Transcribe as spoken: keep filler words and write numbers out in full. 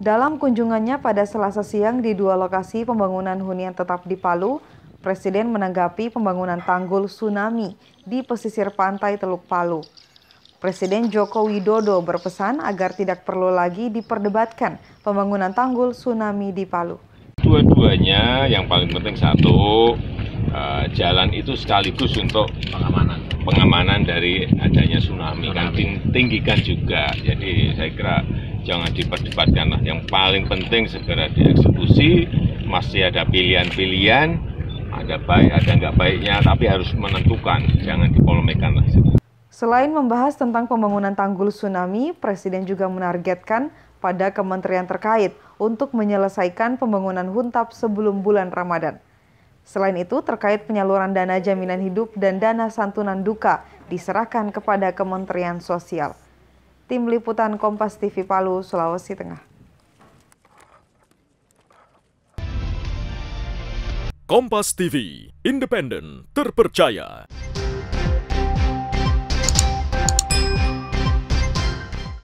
Dalam kunjungannya pada Selasa siang di dua lokasi pembangunan hunian tetap di Palu, Presiden menanggapi pembangunan tanggul tsunami di pesisir pantai Teluk Palu. Presiden Joko Widodo berpesan agar tidak perlu lagi diperdebatkan pembangunan tanggul tsunami di Palu. Dua-duanya yang paling penting satu, uh, jalan itu sekaligus untuk pengamanan pengamanan dari adanya tsunami, kan tinggikan juga. Jadi saya kira jangan diperdebatkan lah. Yang paling penting segera dieksekusi. Masih ada pilihan-pilihan, ada baik, ada nggak baiknya, tapi harus menentukan, jangan dipolemikan lah. Selain membahas tentang pembangunan tanggul tsunami, Presiden juga menargetkan pada kementerian terkait untuk menyelesaikan pembangunan huntap sebelum bulan Ramadan. Selain itu, terkait penyaluran dana jaminan hidup dan dana santunan duka diserahkan kepada Kementerian Sosial. Tim Liputan Kompas T V Palu, Sulawesi Tengah. Kompas T V, independen, terpercaya.